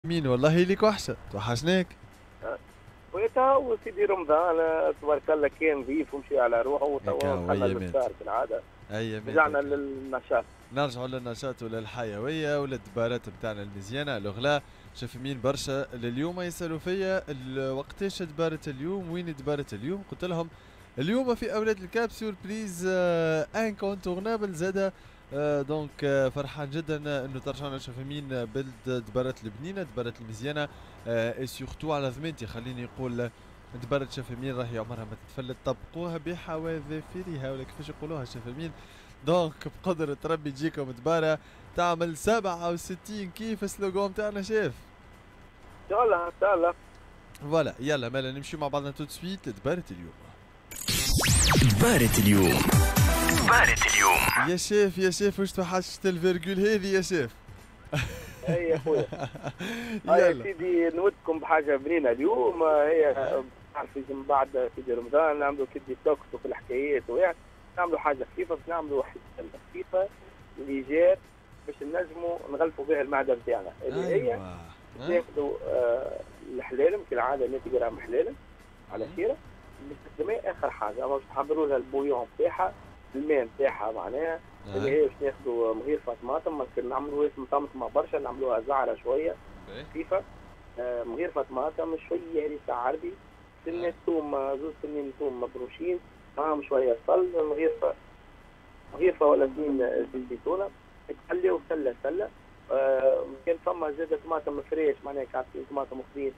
مين والله ليك وحشة توحشناك. وتوا سيدي رمضان تبارك الله كان نظيف ومشي على روحه وتوا هكا دخلنا وأيامات للدار كالعادة. أيامات رجعنا هكا. للنشاط. نرجعوا للنشاط وللحيوية وللدبارات بتاعنا المزيانة الأغلاء. شوف مين برشا لليوم يسألوا فيا وقتاش دبارة اليوم وين دبارة اليوم، قلت لهم اليوم في أولاد الكاب سوربريز انكونتورنابل زادا. دونك فرحان جدا انه ترجعنا نشوف مين بلد دبارات البنينة دبارات المزيانة. اي سورتو على ضمانتي خليني نقول دبارة شفمين راهي عمرها ما تتفلت، طبقوها بحواذفيرها ولا كيفاش يقولوها شفمين. دونك بقدرة ربي تجيكم دبارة تعمل 67 كيف السلوغون تاعنا شاف. ان شاء الله ان شاء الله. فوالا يلا مالا نمشيو مع بعضنا تو سويت لدبارة اليوم. دبارة اليوم. دبارة اليوم. يا شيف واش توحشت الفيرجول هذه يا شيف. اي يا خويا. يا يلا سيدي نودكم بحاجة بنينة اليوم. هي تعرفي من بعد سيدي رمضان نعملوا كدي توكس وفي الحكايات ويعني نعملوا حاجة خفيفة، باش نعملوا حاجة خفيفة ليجير باش نجموا نغلفوا بها المعدة بتاعنا اللي هي ايوا تاخذوا الحلالم كالعادة 100 جرام حلالم على شيرة باستخدامها اخر حاجه. باش تحضروا لها البويون نتاعها، الماء نتاعها معناها اللي هي باش ناخذوا مغيرفه طماطم، ما نعملوهاش مطمطمه برشا، نعملوها زعره شويه خفيفه. مغيرفه طماطم شويه هريسه عربي، سنه ثوم، زوز سنين ثوم مبروشين معاهم شويه صل، مغيرفه ولا اثنين زيتونه، تخليو سله. كان فما زاد طماطم فريش معناها كعبتين طماطم اخرين،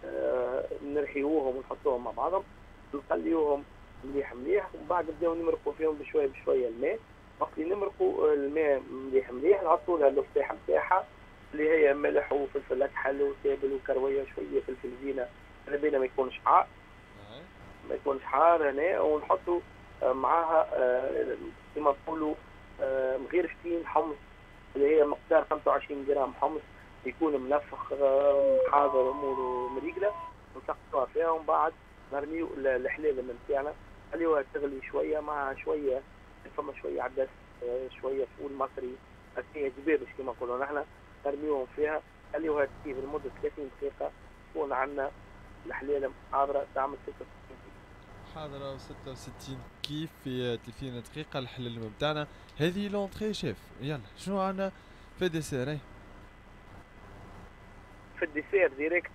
نرحيوهم ونحطوهم مع بعضهم نخليوهم مليح ومن بعد نبداو نمرقوا فيهم بشويه بشويه الماء. وقت اللي نمرقوا الماء مليح نحطوا لها الفصيحه نتاعها اللي هي ملح وفلفل اكحل وتابل وكرويه شويه فلفل زينه، ربينا ما يكونش حار هنا، ونحطوا معاها كما نقولوا مغيرفتين حمص اللي هي مقدار 25 جرام حمص يكون منفخ حاضر اموره مريقله، نسقطوها فيها ومن بعد نرميو الحلال نتاعنا خليوها تغلي شويه مع شويه فما شويه عدس، شويه فول مصري هكايا جبابش كما نقولوا نحن، نرميوهم فيها خليوها تطيب لمده 30 دقيقه تكون عندنا الحلال حاضره تعمل 66. حاضرة 66 كيف في 30 دقيقة الحلال بتاعنا. هذه لونتري شيف. يلا شنو عندنا في ديسير؟ في الديسير ديريكت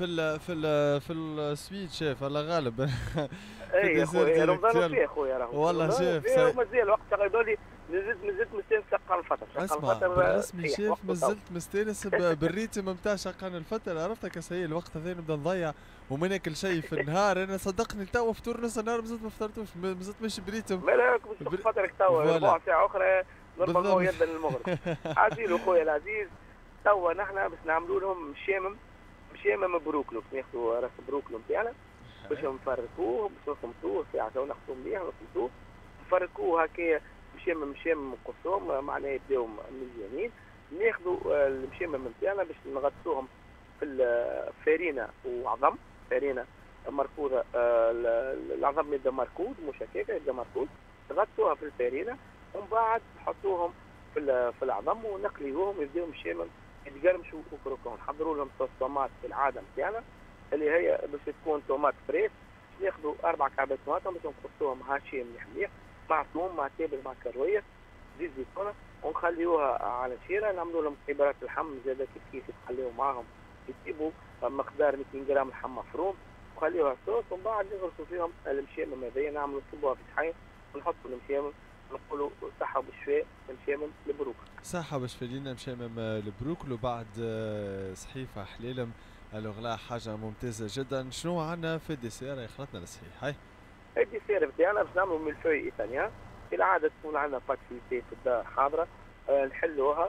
في السويت شيف الله غالب. في اي يا الديسير خويا ديريكت رمضان يلا. فيه خويا راهو والله رمضان شيف فيه ومازال وقت قالوا لي نزلت مستانس شقان الفطر اسمع بالرسمي صحيح شيف وقته تو. مازلت مستانس بالريتم نتاع شقان الفترة، عرفتك سي الوقت هذا نبدا نضيع وما ناكل شيء في النهار. انا صدقني تو فطور نص النهار مازلت ما فطرتوش، مازلت ماشي بريتم. مالك باش تفطرك توا ربع ساعه اخرى نورمالمون بالضبط. يبدا المغرب. عزيز خويا العزيز توا نحن باش نعملوا لهم مشامم بروكلو، ناخذوا راس بروكلو نتاعنا باش نفركوه باش نخمطوه ساعه تو نخمطوه مليح ونخمطوه نفركوه هكايا مشامم قصوم معناها يبداو مزيانين. ناخذوا المشامم نتاعنا باش نغطوهم في الفارينه وعظم فارينه مركوزه، العظم يبدا مركوز مش هكاك يبدا مركوز، تغطوها في الفارينه ومن بعد تحطوهم في العظم ونقليوهم يبداو مشامم يتقرمشوا وكروكون. نحضروا لهم صوص طوماط في العاده نتاعنا اللي هي باش تكون طوماط فريش، ناخذوا 4 كعبات طماطم باش نقصوهم هاشين مليح مع ثوم مع تابل مع كرويه زيت زيتونه ونخليوها على شيره. نعملوا لهم كبرات اللحم زاد كيف تخليو معاهم يجيبوا مقدار 200 جرام لحم مفروم وخليوها صوص، ومن بعد نغرسوا فيهم المشامم هذيا نعملوا نصبوها في صحين ونحطوا المشامم نقولوا صحة بالشفاء المشامم البروك. صحة باش فالينا مشامم البروكل وبعد صحيفة حليلم الأغلاء حاجة ممتازة جدا. شنو عندنا في الديسير يا خلطنا الصحيح؟ هاي الديسير بتاعنا باش نعملوا ميلفوي ايطاليان كالعادة تكون عندنا بات في الدار حاضرة، نحلوها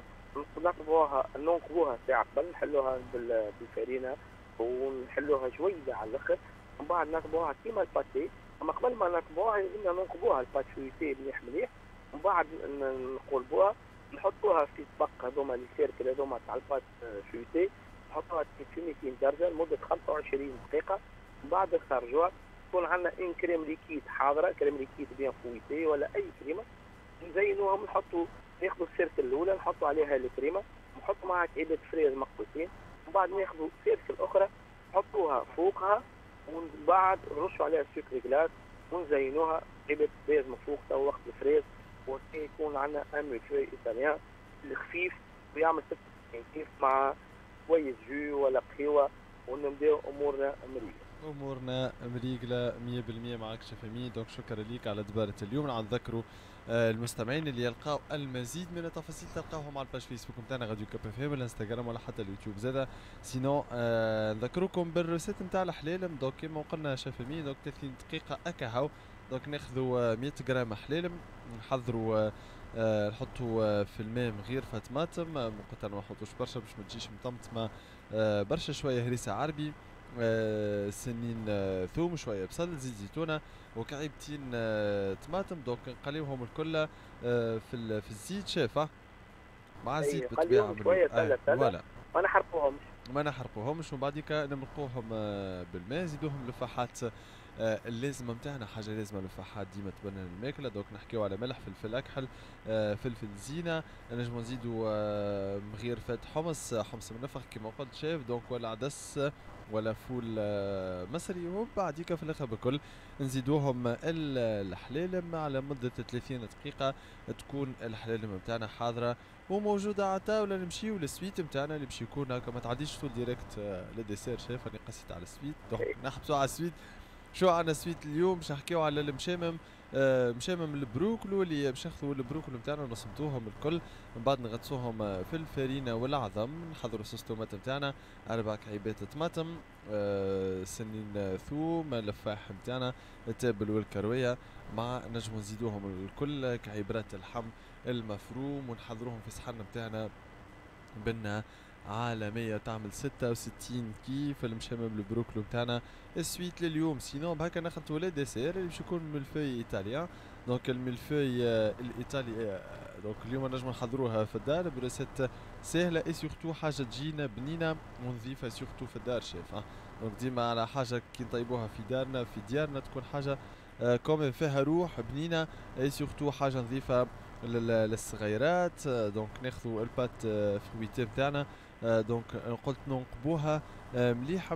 ننقبوها ساعة قبل نحلوها بالفارينة ونحلوها شوية على الآخر، ومن بعد نقبوها كيما الباتي. أما قبل ما نقبوها لازمنا ننقبوها البات فيوتي مليح ومن بعد نقلبوها نحطوها في طبق هذوما اللي سيركل هذوما تاع البات فيوتي، نحطوها في 200 درجة لمدة 25 دقيقة، من بعد نخرجوها تكون عندنا ان كريم ليكيد حاضره، كريم ليكيد بيان فويتي ولا اي كريمه نزينوها نحطوا ناخذوا السيركل الاولى نحطوا عليها الكريمه نحطوا معها كعبه فريز مقطوعين ومن بعد ناخذوا سيركل اخرى نحطوها فوقها، ومن بعد نرشوا عليها السكر جلاس ونزينوها جبت بيز من فوق تو وقت الفريز، وكي يكون عندنا امي شوي ايطاليان الخفيف ويعمل كيف مع شوية جو ولا قهوة، ونبداو امورنا مريقلة. امورنا مريقله 100% معك شيف امين. دونك شكرا ليك على دبارة اليوم. نذكروا المستمعين اللي يلقاو المزيد من التفاصيل تلقاوهم على الباج فيسبوك نتاعنا راديو كاب اف ام، الانستغرام ولا حتى اليوتيوب زادا. سينو نذكركم بالروسيت نتاع الحلالم. دونك كيما قلنا شيف امين، دونك 30 دقيقه اكا هاو. دونك ناخذوا 100 غرام حلالم، نحضروا نحطوا في الماء من غير طماطم، مقطع ما نحطوش برشا باش ما تجيش مطمطمه، برشا شويه هريسه عربي، سنين ثوم، شويه بصل، زيت زيتونه، وكعيبتين طماطم. دونك نقليوهم الكل في الزيت شافه مع الزيت بالطبيعه شويه تلا فوالا ما نحرقوهمش ومن بعديك نمرقوهم بالماء. نزيدوهم لفاحات اللازمه نتاعنا، حاجه لازمه للفاحات ديما تبنى الماكله. دونك نحكيو على ملح، فلفل اكحل، فلفل زينه، نجمو نزيدو مغير فات حمص منفخ كيما قلت شاف، دونك ولا عدس ولا فول مصري. وبعديك في الاخر بكل نزيدوهم الحلالم على مده 30 دقيقه تكون الحلالم نتاعنا حاضره وموجوده على الطاوله. نمشيو للسويت نتاعنا اللي باش يكون هكا، ما تعديش طول ديريكت للديسير. شايف راني قصيت على السويت، دونك نحبسوا على السويت. شو عندنا سويت اليوم؟ باش نحكيو على المشامم، مشامم البروكلو اللي باش ناخذوا البروكلو نتاعنا نصمتوهم الكل، من بعد نغطسوهم في الفرينه والعظم، نحضروا صوص طوماط نتاعنا، 4 كعيبات طماطم، سنين ثوم، لفاح نتاعنا، التابل والكرويه، مع نجمو نزيدوهم الكل كعبرات اللحم المفروم، ونحضروهم في صحن نتاعنا بنا عالمية تعمل 66 كيف المشمم البروكلو نتاعنا السويت لليوم. سينو بهكا نخلطوا لي ديسير اللي باش يكون ملفي ايطاليان. دونك الملفي الايطالي دونك اليوم نجم نحضروها في الدار بريسيت سهله اي سورتو حاجه تجينا بنينه ونضيفها سورتو في الدار شاف. دونك ديما على حاجه كي نطيبوها في دارنا في ديارنا تكون حاجه كومين فيها روح بنينه، اي سورتو حاجه نضيفها للصغيرات. دونك ناخذوا البات فرويتي نتاعنا، دونك قلت ننقبوها مليح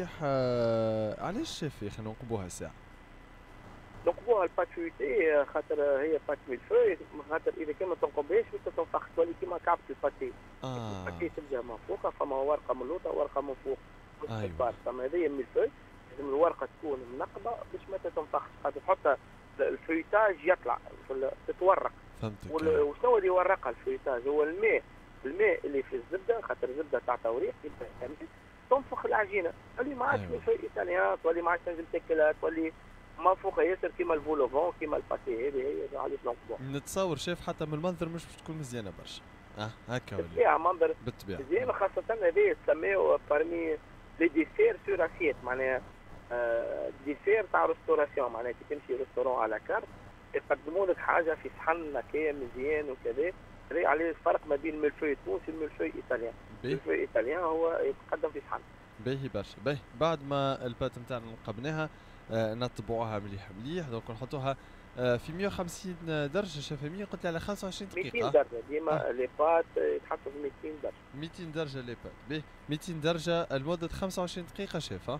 علاش شاف يا اخي ننقبوها ساعه؟ ننقبوها البات فرويتي خاطر هي بات ميلفوي، خاطر اذا كان ما تنقبهاش باش تنفخ تولي كيما كعبة الباتي. الباتي تبدا من فوق فما ورقه من اللوطه ورقه من فوق. ايوه فما هذه ميلفوي لازم الورقه تكون منقبه باش ما تنفخش، خاطر تحط الفريتاج يطلع تتورق. فهمتك. وشنو اللي يورقها الفريتاج؟ هو الماء اللي في الزبده، خاطر الزبده تاع توريق تنفخ العجينه اللي ما عادش ملفوي ايطاليان، تولي ما عادش تنجم تاكلها، تولي منفوخه ياسر كيما الفولوفون كيما الباتي. هذه علاش ننقبوها. نتصور شايف حتى من المنظر مش باش تكون مزيانه برشا. هكا ولا بالطبيعه منظر بالطبيعه مزيانه، خاصه هذه تسميو بارمي لي ديسير سور اسيت، معناها ديسير تاع ريستوراسيون، معناها كي تمشي ريستورون على كارت يقدموا لك حاجه في صحن هكايا مزيان وكذا. هذا عليه الفرق ما بين الملفوي التونسي والملفوي الايطاليان. الملفوي الايطاليان هو يتقدم في صحن. باهي برشا. باهي بعد ما البات نتاعنا نقبناها نطبعوها مليح. دونك نحطوها في 150 درجه شفافيه. قلت لي على 25 دقيقه 200 درجه ديما لي بات يتحطوا في 200 درجه. 200 درجه لي بات. باهي 200 درجه لمده 25 دقيقه شاف.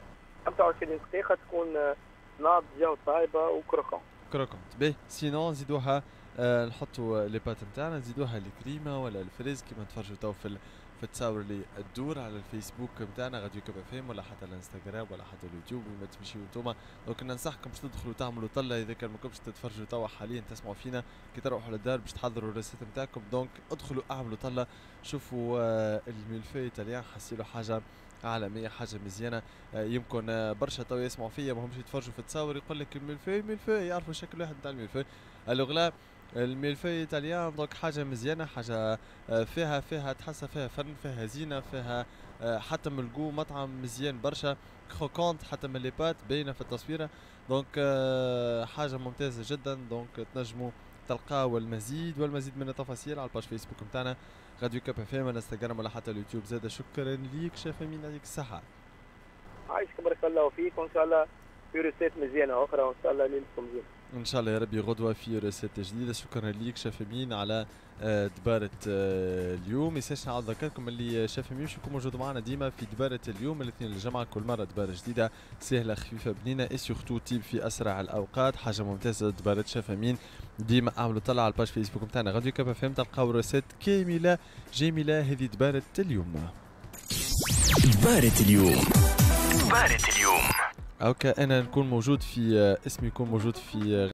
25 دقيقه تكون ناضجه وطايبه كروكونت. باهي سينون نزيدوها نحطوا لي بات نتاعنا، نزيدوها الكريمه ولا الفريز كيما تفرجوا تو في التصاور اللي تدور على الفيسبوك نتاعنا راديو كاب اف ام، ولا حتى الانستغرام ولا حتى اليوتيوب وين ما تمشيو نتوما. دونك ننصحكم باش تدخلوا تعملوا طله اذا كان ماكمش تتفرجوا توا حاليا تسمعوا فينا كي تروحوا للدار باش تحضروا الريسيت نتاعكم. دونك ادخلوا اعملوا طله، شوفوا الملفي ايطاليان، حسيلو حاجه عالمية، حاجة مزيانة. يمكن برشا تو يسمعوا فيا ما همش يتفرجوا في التصاور يقول لك الملفي يعرفوا شكل واحد نتاع الملفي. الوغلا الملفي ايطاليان دونك حاجة مزيانة، حاجة فيها تحسها فيها فن، فيها زينة، فيها حتى من الجو مطعم مزيان برشا، كروكونت حتى من لي بات باينة في التصويرة. دونك حاجة ممتازة جدا. دونك تنجموا تلقاو المزيد من التفاصيل على الباج فيسبوك نتاعنا راديو كاب اف ام، الانستغرام ولا حتى اليوتيوب زاد. شكرا ليك شيف امين، يعطيك الصحة. عايشك بارك الله فيك، وان شاء الله في ريسيت مزيانة أخرى، وان شاء الله ليلتكم زين. ان شاء الله يا ربي غدوه في ريسيت جديده. شكرا ليك شاف امين على دبارة اليوم. يساش نعاود نذكركم اللي شاف امين باش يكون موجود معنا ديما في دبارة اليوم الاثنين الجمعه، كل مره دبارة جديده سهله خفيفه بنينه اي سورتو تيب في اسرع الاوقات. حاجه ممتازه دبارة شاف امين. ديما اعملوا طلع على الباج فيسبوك نتاعنا راديو كاب اف ام، تلقاو ريسيت كامله جميله. هذه دبارة اليوم. دبارة اليوم. دبارة اليوم. اوكي انا نكون موجود في اسمي يكون موجود في